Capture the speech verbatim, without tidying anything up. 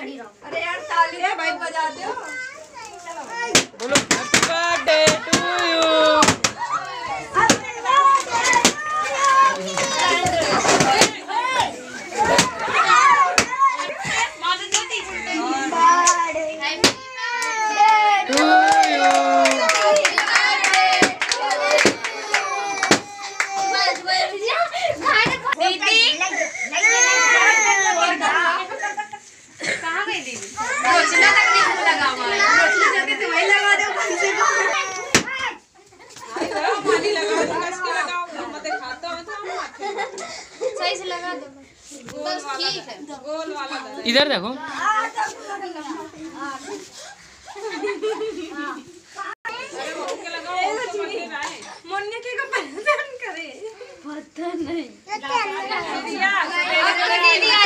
खड़ी रहो। अरे यार ताली है भाई बजा दो। बोलो हैप्पी बर्थडे टू यू। सही से लगा दो बस ठीक है। गोल वाला इधर देखो। मुन्नी की को पहचान करे पता नहीं दिया